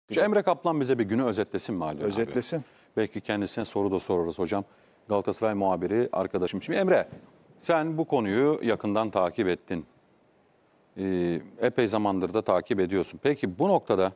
Şu Emre Kaplan bize bir günü özetlesin mi Ali abi? Özetlesin. Belki kendisine soru da sorarız hocam. Galatasaray muhabiri arkadaşım. Şimdi Emre, sen bu konuyu yakından takip ettin. Epey zamandır da takip ediyorsun. Peki bu noktada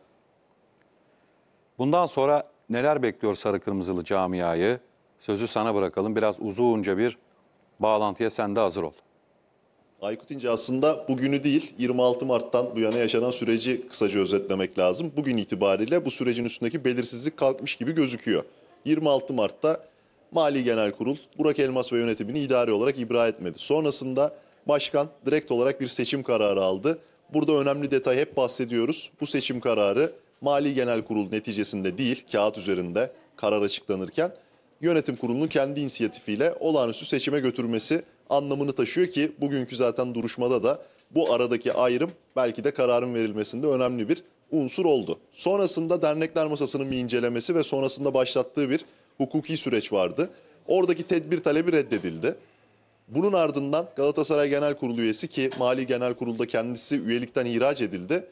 bundan sonra neler bekliyor sarı kırmızılı camiayı? Sözü sana bırakalım. Biraz uzunca bir bağlantıya sen de hazır ol. Aykut İnce, aslında bugünü değil 26 Mart'tan bu yana yaşanan süreci kısaca özetlemek lazım. Bugün itibariyle bu sürecin üstündeki belirsizlik kalkmış gibi gözüküyor. 26 Mart'ta Mali Genel Kurul Burak Elmas ve yönetimini idari olarak ibra etmedi. Sonrasında başkan direkt olarak bir seçim kararı aldı. Burada önemli detay, hep bahsediyoruz. Bu seçim kararı Mali Genel Kurul neticesinde değil, kağıt üzerinde karar açıklanırken yönetim kurulunun kendi inisiyatifiyle olağanüstü seçime götürmesi anlamını taşıyor ki bugünkü zaten duruşmada da bu aradaki ayrım belki de kararın verilmesinde önemli bir unsur oldu. Sonrasında dernekler masasının bir incelemesi ve sonrasında başlattığı bir hukuki süreç vardı. Oradaki tedbir talebi reddedildi. Bunun ardından Galatasaray Genel Kurulu üyesi, ki Mali Genel Kurul'da kendisi üyelikten ihraç edildi,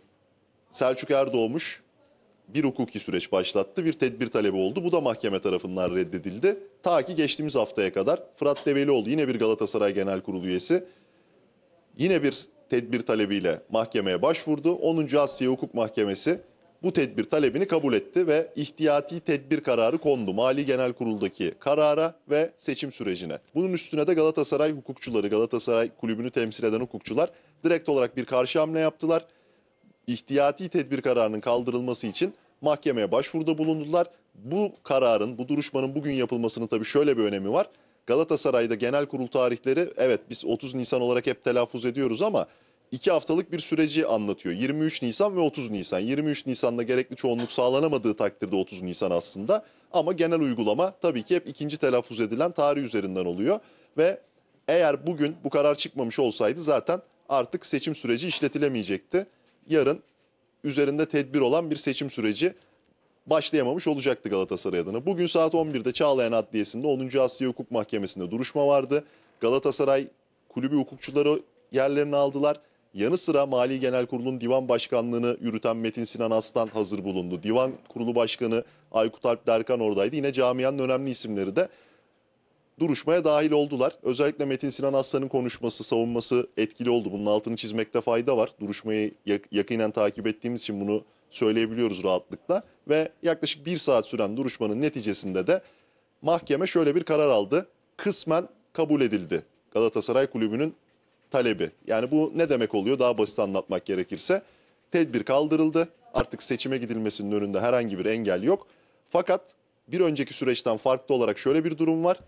Selçuk Erdoğmuş bir hukuki süreç başlattı. Bir tedbir talebi oldu. Bu da mahkeme tarafından reddedildi. Ta ki geçtiğimiz haftaya kadar Fırat Develioğlu, yine bir Galatasaray Genel Kurulu üyesi, yine bir tedbir talebiyle mahkemeye başvurdu. 10. Asya Hukuk Mahkemesi bu tedbir talebini kabul etti ve ihtiyati tedbir kararı kondu Mali Genel Kurul'daki karara ve seçim sürecine. Bunun üstüne de Galatasaray hukukçuları, Galatasaray kulübünü temsil eden hukukçular direkt olarak bir karşı hamle yaptılar. İhtiyati tedbir kararının kaldırılması için mahkemeye başvuruda bulundular. Bu kararın, bu duruşmanın bugün yapılmasının tabii şöyle bir önemi var. Galatasaray'da genel kurul tarihleri, evet biz 30 Nisan olarak hep telaffuz ediyoruz ama 2 haftalık bir süreci anlatıyor. 23 Nisan ve 30 Nisan. 23 Nisan'da gerekli çoğunluk sağlanamadığı takdirde 30 Nisan aslında. Ama genel uygulama tabii ki hep ikinci telaffuz edilen tarih üzerinden oluyor. Ve eğer bugün bu karar çıkmamış olsaydı zaten artık seçim süreci işletilemeyecekti. Yarın üzerinde tedbir olan bir seçim süreci başlayamamış olacaktı Galatasaray adına. Bugün saat 11'de Çağlayan Adliyesi'nde 10. Asya Hukuk Mahkemesi'nde duruşma vardı. Galatasaray kulübü hukukçuları yerlerini aldılar. Yanı sıra Mali Genel Kurulu'nun divan başkanlığını yürüten Metin Sinan Aslan hazır bulundu. Divan Kurulu Başkanı Aykut Alp Derkan oradaydı. Yine camianın önemli isimleri de duruşmaya dahil oldular. Özellikle Metin Sinan Aslan'ın konuşması, savunması etkili oldu. Bunun altını çizmekte fayda var. Duruşmayı yakinen takip ettiğimiz için bunu söyleyebiliyoruz rahatlıkla. Ve yaklaşık 1 saat süren duruşmanın neticesinde de mahkeme şöyle bir karar aldı. Kısmen kabul edildi Galatasaray Kulübü'nün talebi. Yani bu ne demek oluyor? Daha basit anlatmak gerekirse tedbir kaldırıldı. Artık seçime gidilmesinin önünde herhangi bir engel yok. Fakat bir önceki süreçten farklı olarak şöyle bir durum var.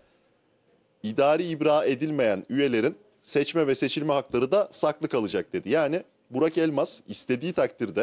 İdari ibra edilmeyen üyelerin seçme ve seçilme hakları da saklı kalacak dedi. Yani Burak Elmas istediği takdirde,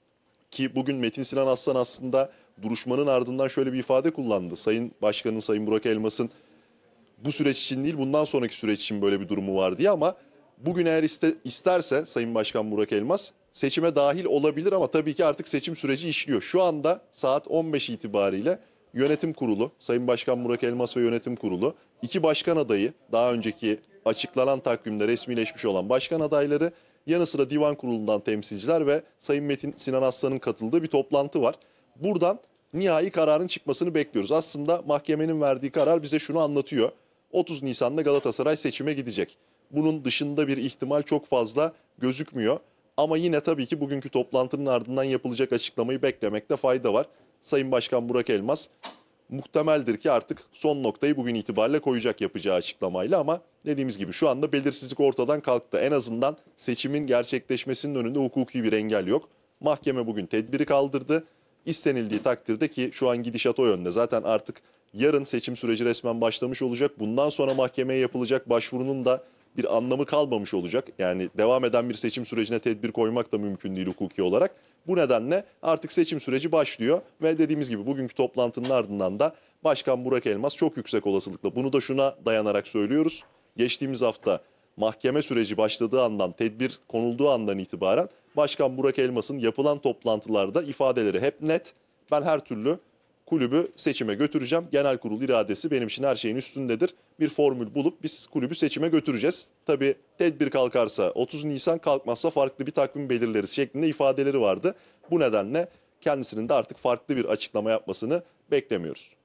ki bugün Metin Sinan Aslan aslında duruşmanın ardından şöyle bir ifade kullandı. Sayın Başkan'ın, Sayın Burak Elmas'ın bu süreç için değil bundan sonraki süreç için böyle bir durumu var diye, ama bugün eğer isterse Sayın Başkan Burak Elmas seçime dahil olabilir ama tabii ki artık seçim süreci işliyor. Şu anda saat 15 itibariyle yönetim kurulu, Sayın Başkan Burak Elmas ve yönetim kurulu, 2 başkan adayı, daha önceki açıklanan takvimde resmileşmiş olan başkan adayları, yanı sıra divan kurulundan temsilciler ve Sayın Metin Sinan Aslan'ın katıldığı bir toplantı var. Buradan nihai kararın çıkmasını bekliyoruz. Aslında mahkemenin verdiği karar bize şunu anlatıyor. 30 Nisan'da Galatasaray seçime gidecek. Bunun dışında bir ihtimal çok fazla gözükmüyor. Ama yine tabii ki bugünkü toplantının ardından yapılacak açıklamayı beklemekte fayda var. Sayın Başkan Burak Elmas muhtemeldir ki artık son noktayı bugün itibariyle koyacak yapacağı açıklamayla, ama dediğimiz gibi şu anda belirsizlik ortadan kalktı. En azından seçimin gerçekleşmesinin önünde hukuki bir engel yok. Mahkeme bugün tedbiri kaldırdı. İstenildiği takdirde, ki şu an gidişat o yönde. Zaten artık yarın seçim süreci resmen başlamış olacak. Bundan sonra mahkemeye yapılacak başvurunun da bir anlamı kalmamış olacak. Yani devam eden bir seçim sürecine tedbir koymak da mümkün değil hukuki olarak. Bu nedenle artık seçim süreci başlıyor ve dediğimiz gibi bugünkü toplantının ardından da Başkan Burak Elmas çok yüksek olasılıkla, bunu da şuna dayanarak söylüyoruz. Geçtiğimiz hafta mahkeme süreci başladığı andan, tedbir konulduğu andan itibaren Başkan Burak Elmas'ın yapılan toplantılarda ifadeleri hep net. Ben her türlü kulübü seçime götüreceğim. Genel kurul iradesi benim için her şeyin üstündedir. Bir formül bulup biz kulübü seçime götüreceğiz. Tabii tedbir kalkarsa 30 Nisan, kalkmazsa farklı bir takvim belirleriz şeklinde ifadeleri vardı. Bu nedenle kendisinin de artık farklı bir açıklama yapmasını beklemiyoruz.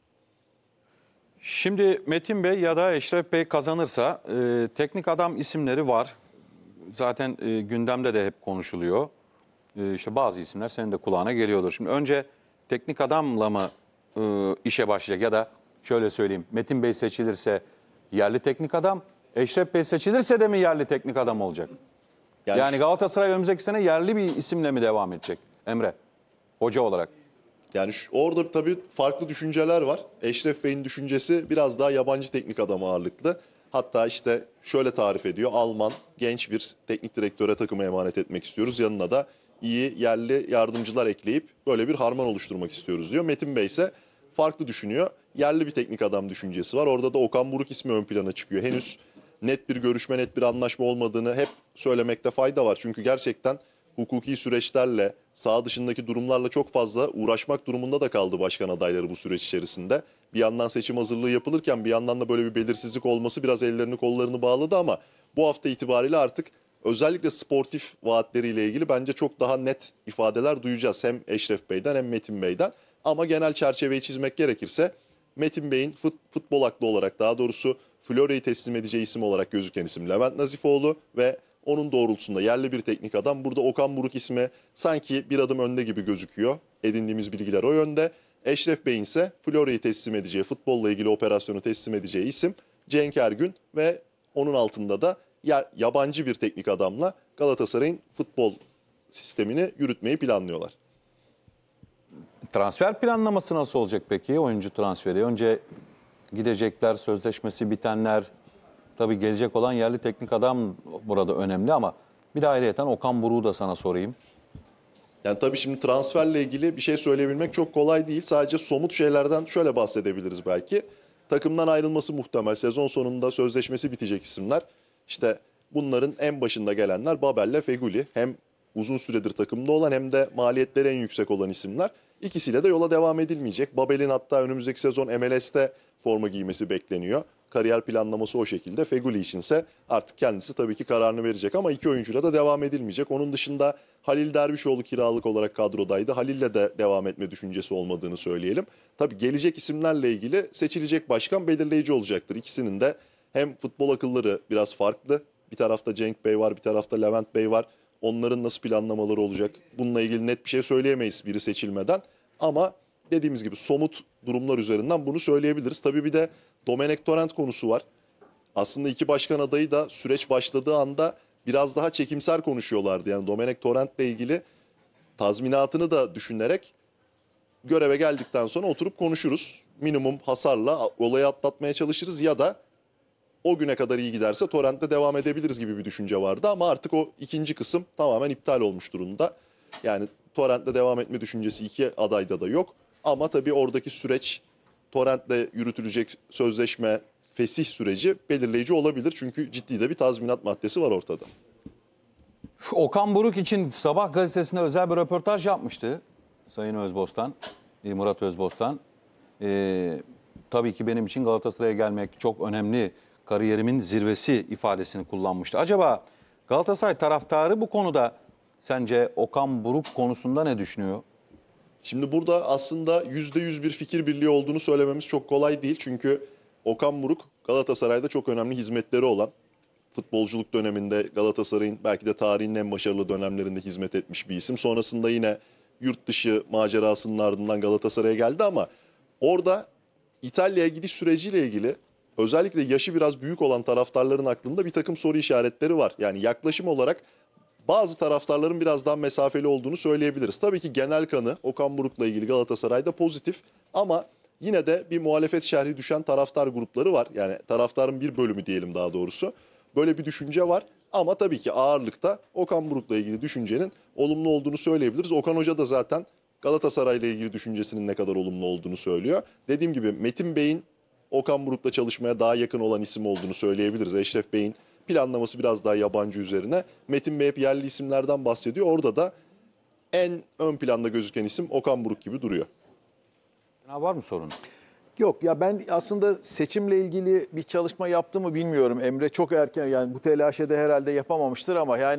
Şimdi Metin Bey ya da Eşref Bey kazanırsa teknik adam isimleri var. Zaten gündemde de hep konuşuluyor. İşte bazı isimler senin de kulağına geliyordur. Şimdi önce teknik adamla mı işe başlayacak ya da şöyle söyleyeyim. Metin Bey seçilirse yerli teknik adam, Eşref Bey seçilirse de mi yerli teknik adam olacak? Yani Galatasaray önümüzdeki sene yerli bir isimle mi devam edecek Emre? Hoca olarak. Yani orada tabii farklı düşünceler var. Eşref Bey'in düşüncesi biraz daha yabancı teknik adam ağırlıklı. Hatta işte şöyle tarif ediyor. Alman genç bir teknik direktöre takımı emanet etmek istiyoruz. Yanına da iyi yerli yardımcılar ekleyip böyle bir harman oluşturmak istiyoruz diyor. Metin Bey ise farklı düşünüyor. Yerli bir teknik adam düşüncesi var. Orada da Okan Buruk ismi ön plana çıkıyor. Henüz net bir görüşme, net bir anlaşma olmadığını hep söylemekte fayda var. Çünkü gerçekten hukuki süreçlerle, sağ dışındaki durumlarla çok fazla uğraşmak durumunda da kaldı başkan adayları bu süreç içerisinde. Bir yandan seçim hazırlığı yapılırken bir yandan da böyle bir belirsizlik olması biraz ellerini kollarını bağladı ama bu hafta itibariyle artık özellikle sportif vaatleriyle ilgili bence çok daha net ifadeler duyacağız. Hem Eşref Bey'den hem Metin Bey'den. Ama genel çerçeveyi çizmek gerekirse Metin Bey'in futbol aklı olarak, daha doğrusu Florya'yı teslim edeceği isim olarak gözüken isim Levent Nazifoğlu ve onun doğrultusunda yerli bir teknik adam. Burada Okan Buruk ismi sanki bir adım önde gibi gözüküyor. Edindiğimiz bilgiler o yönde. Eşref Bey'in ise Florya'yı teslim edeceği, futbolla ilgili operasyonu teslim edeceği isim Cenk Ergün ve onun altında da yabancı bir teknik adamla Galatasaray'ın futbol sistemini yürütmeyi planlıyorlar. Transfer planlaması nasıl olacak peki? Oyuncu transferi. Önce gidecekler, sözleşmesi bitenler. Tabii gelecek olan yerli teknik adam burada önemli ama bir de ayrıyeten Okan Buruk'u da sana sorayım. Yani tabii şimdi transferle ilgili bir şey söyleyebilmek çok kolay değil. Sadece somut şeylerden şöyle bahsedebiliriz belki. Takımdan ayrılması muhtemel. Sezon sonunda sözleşmesi bitecek isimler. İşte bunların en başında gelenler Babel'le Feguli. Hem uzun süredir takımda olan hem de maliyetleri en yüksek olan isimler. İkisiyle de yola devam edilmeyecek. Babel'in hatta önümüzdeki sezon MLS'te forma giymesi bekleniyor. Kariyer planlaması o şekilde. Feguli içinse artık kendisi tabii ki kararını verecek ama iki oyuncuyla da devam edilmeyecek. Onun dışında Halil Dervişoğlu kiralık olarak kadrodaydı. Halil'le de devam etme düşüncesi olmadığını söyleyelim. Tabii gelecek isimlerle ilgili seçilecek başkan belirleyici olacaktır. İkisinin de hem futbol akılları biraz farklı. Bir tarafta Cenk Bey var, bir tarafta Levent Bey var. Onların nasıl planlamaları olacak? Bununla ilgili net bir şey söyleyemeyiz biri seçilmeden. Ama dediğimiz gibi somut durumlar üzerinden bunu söyleyebiliriz. Tabii bir de Domenech Torrent konusu var. Aslında iki başkan adayı da süreç başladığı anda biraz daha çekimser konuşuyorlardı. Yani Domenech Torrent'le ilgili tazminatını da düşünerek göreve geldikten sonra oturup konuşuruz. Minimum hasarla olayı atlatmaya çalışırız ya da o güne kadar iyi giderse Torrent'le devam edebiliriz gibi bir düşünce vardı. Ama artık o ikinci kısım tamamen iptal olmuş durumda. Yani Torrent'le devam etme düşüncesi iki adayda da yok. Ama tabii oradaki süreç Torrent'le yürütülecek sözleşme, fesih süreci belirleyici olabilir. Çünkü ciddi de bir tazminat maddesi var ortada. Okan Buruk için Sabah gazetesinde özel bir röportaj yapmıştı Sayın Özbostan, Murat Özbostan. Tabii ki benim için Galatasaray'a gelmek çok önemli, kariyerimin zirvesi ifadesini kullanmıştı. Acaba Galatasaray taraftarı bu konuda sence Okan Buruk konusunda ne düşünüyor? Şimdi burada aslında %100 bir fikir birliği olduğunu söylememiz çok kolay değil. Çünkü Okan Buruk Galatasaray'da çok önemli hizmetleri olan, futbolculuk döneminde Galatasaray'ın belki de tarihinin en başarılı dönemlerinde hizmet etmiş bir isim. Sonrasında yine yurt dışı macerasının ardından Galatasaray'a geldi ama orada İtalya'ya gidiş süreciyle ilgili özellikle yaşı biraz büyük olan taraftarların aklında bir takım soru işaretleri var. Yani yaklaşım olarak bazı taraftarların biraz daha mesafeli olduğunu söyleyebiliriz. Tabii ki genel kanı Okan Buruk'la ilgili Galatasaray'da pozitif ama yine de bir muhalefet şerhi düşen taraftar grupları var. Yani taraftarın bir bölümü diyelim daha doğrusu. Böyle bir düşünce var ama tabii ki ağırlıkta Okan Buruk'la ilgili düşüncenin olumlu olduğunu söyleyebiliriz. Okan Hoca da zaten Galatasaray'la ilgili düşüncesinin ne kadar olumlu olduğunu söylüyor. Dediğim gibi Metin Bey'in Okan Buruk'la çalışmaya daha yakın olan isim olduğunu söyleyebiliriz. Eşref Bey'in planlaması biraz daha yabancı üzerine. Metin Bey hep yerli isimlerden bahsediyor. Orada da en ön planda gözüken isim Okan Buruk gibi duruyor. Var mı sorun? Yok ya, ben aslında seçimle ilgili bir çalışma yaptı mı bilmiyorum. Emre çok erken, yani bu telaşede herhalde yapamamıştır ama yani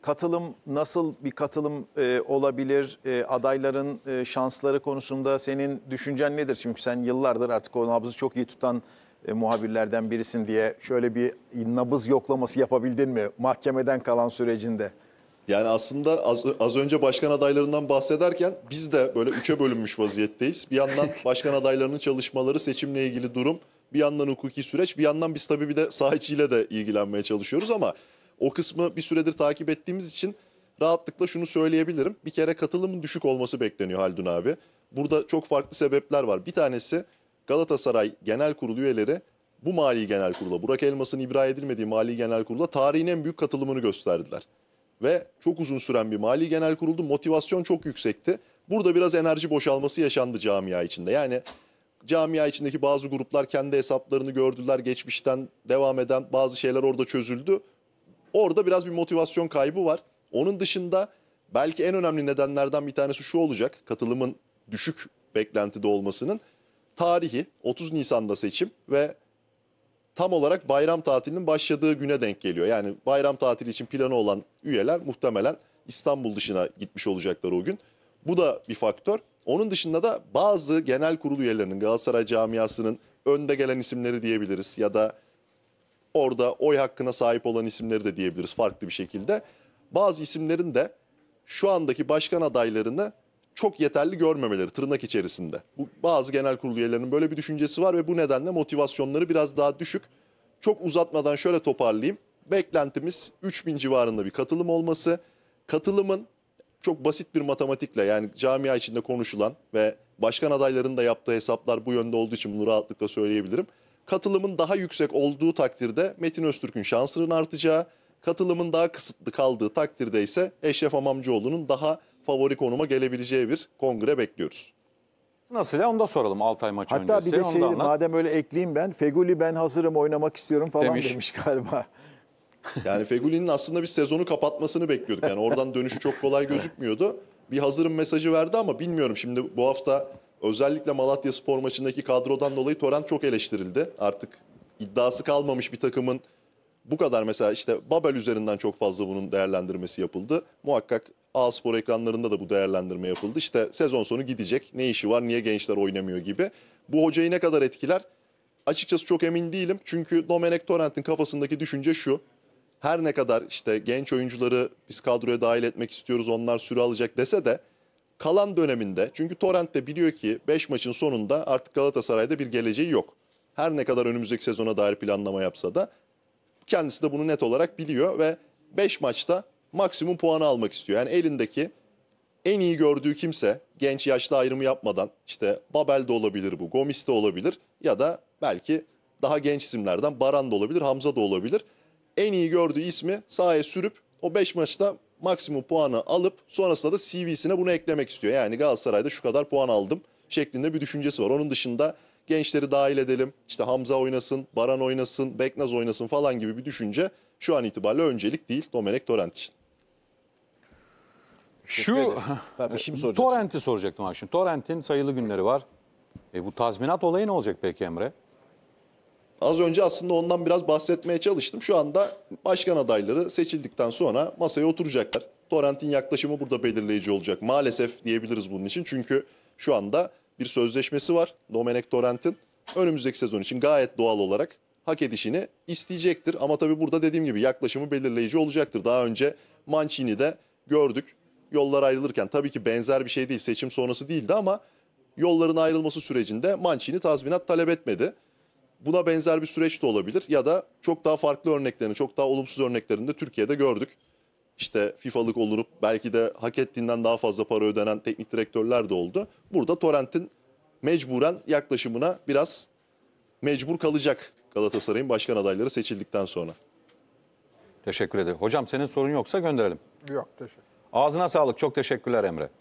katılım nasıl bir katılım olabilir? Adayların şansları konusunda senin düşüncen nedir? Çünkü sen yıllardır artık o nabzı çok iyi tutan muhabirlerden birisin diye şöyle bir nabız yoklaması yapabildin mi mahkemeden kalan sürecinde? Yani aslında az önce başkan adaylarından bahsederken biz de böyle üçe bölünmüş vaziyetteyiz. Bir yandan başkan adaylarının çalışmaları, seçimle ilgili durum, bir yandan hukuki süreç, bir yandan biz tabii bir de saha içiyle de ilgilenmeye çalışıyoruz ama o kısmı bir süredir takip ettiğimiz için rahatlıkla şunu söyleyebilirim. Bir kere katılımın düşük olması bekleniyor Haldun abi. Burada çok farklı sebepler var. Bir tanesi Galatasaray Genel Kurulu üyeleri bu Mali Genel Kurulu'na, Burak Elmas'ın ibra edilmediği Mali Genel Kurulu'na tarihin en büyük katılımını gösterdiler. Ve çok uzun süren bir Mali Genel Kurul'du. Motivasyon çok yüksekti. Burada biraz enerji boşalması yaşandı camia içinde. Yani camia içindeki bazı gruplar kendi hesaplarını gördüler. Geçmişten devam eden bazı şeyler orada çözüldü. Orada biraz bir motivasyon kaybı var. Onun dışında belki en önemli nedenlerden bir tanesi şu olacak. Katılımın düşük beklentide olmasının tarihi 30 Nisan'da seçim ve tam olarak bayram tatilinin başladığı güne denk geliyor. Yani bayram tatili için planı olan üyeler muhtemelen İstanbul dışına gitmiş olacaklar o gün. Bu da bir faktör. Onun dışında da bazı genel kurul üyelerinin, Galatasaray camiasının önde gelen isimleri diyebiliriz ya da orada oy hakkına sahip olan isimleri de diyebiliriz farklı bir şekilde. Bazı isimlerin de şu andaki başkan adaylarını çok yeterli görmemeleri tırnak içerisinde. Bazı genel kurul üyelerinin böyle bir düşüncesi var ve bu nedenle motivasyonları biraz daha düşük. Çok uzatmadan şöyle toparlayayım. Beklentimiz 3000 civarında bir katılım olması. Katılımın çok basit bir matematikle, yani camia içinde konuşulan ve başkan adaylarının da yaptığı hesaplar bu yönde olduğu için bunu rahatlıkla söyleyebilirim. Katılımın daha yüksek olduğu takdirde Metin Öztürk'ün şansının artacağı, katılımın daha kısıtlı kaldığı takdirde ise Eşref Amamcıoğlu'nun daha favori konuma gelebileceği bir kongre bekliyoruz. Nasıl ya, onu da soralım Altay maçı Hatta öncesi. bir de Onu şey, da anlat. madem öyle ekleyeyim ben, Feguli ben hazırım oynamak istiyorum falan demiş galiba. Yani Feguli'nin aslında bir sezonu kapatmasını bekliyorduk. Yani oradan dönüşü çok kolay gözükmüyordu. Bir hazırım mesajı verdi ama bilmiyorum. Şimdi bu hafta özellikle Malatyaspor maçındaki kadrodan dolayı Torrent çok eleştirildi. Artık iddiası kalmamış bir takımın bu kadar, mesela işte Babel üzerinden çok fazla bunun değerlendirmesi yapıldı. Muhakkak A-Spor ekranlarında da bu değerlendirme yapıldı. İşte sezon sonu gidecek, ne işi var, niye gençler oynamıyor gibi. Bu hocayı ne kadar etkiler? Açıkçası çok emin değilim. Çünkü Domenech Torrent'in kafasındaki düşünce şu: her ne kadar işte genç oyuncuları biz kadroya dahil etmek istiyoruz, onlar süre alacak dese de kalan döneminde, çünkü Torrent de biliyor ki 5 maçın sonunda artık Galatasaray'da bir geleceği yok. Her ne kadar önümüzdeki sezona dair planlama yapsa da kendisi de bunu net olarak biliyor ve 5 maçta maksimum puanı almak istiyor. Yani elindeki en iyi gördüğü kimse, genç yaşlı ayrımı yapmadan, işte Babel de olabilir bu, Gomis de olabilir ya da belki daha genç isimlerden Baran da olabilir, Hamza da olabilir. En iyi gördüğü ismi sahaya sürüp o 5 maçta maksimum puanı alıp sonrasında da CV'sine bunu eklemek istiyor. Yani Galatasaray'da şu kadar puan aldım şeklinde bir düşüncesi var. Onun dışında gençleri dahil edelim, işte Hamza oynasın, Baran oynasın, Beknaz oynasın falan gibi bir düşünce şu an itibariyle öncelik değil Domenech Torrent için. Şu Bir şey mi soracaksın? Torrent'i soracaktım abi şimdi. Torrent'in sayılı günleri var. Bu tazminat olayı ne olacak peki Emre? Az önce aslında ondan biraz bahsetmeye çalıştım. Şu anda başkan adayları seçildikten sonra masaya oturacaklar. Torrent'in yaklaşımı burada belirleyici olacak. Maalesef diyebiliriz bunun için. Çünkü şu anda bir sözleşmesi var Domenech Torrent'in. Önümüzdeki sezon için gayet doğal olarak hak edişini isteyecektir. Ama tabii burada dediğim gibi yaklaşımı belirleyici olacaktır. Daha önce Mancini'de gördük. Yollar ayrılırken, tabii ki benzer bir şey değil, seçim sonrası değildi ama yolların ayrılması sürecinde Mancini tazminat talep etmedi. Buna benzer bir süreç de olabilir ya da çok daha farklı örneklerini, çok daha olumsuz örneklerini de Türkiye'de gördük. İşte FIFA'lık olup belki de hak ettiğinden daha fazla para ödenen teknik direktörler de oldu. Burada Torrent'in mecburen yaklaşımına biraz mecbur kalacak Galatasaray'ın başkan adayları seçildikten sonra. Teşekkür ederim. Hocam senin sorun yoksa gönderelim. Yok, teşekkür. Ağzına sağlık. Çok teşekkürler Emre.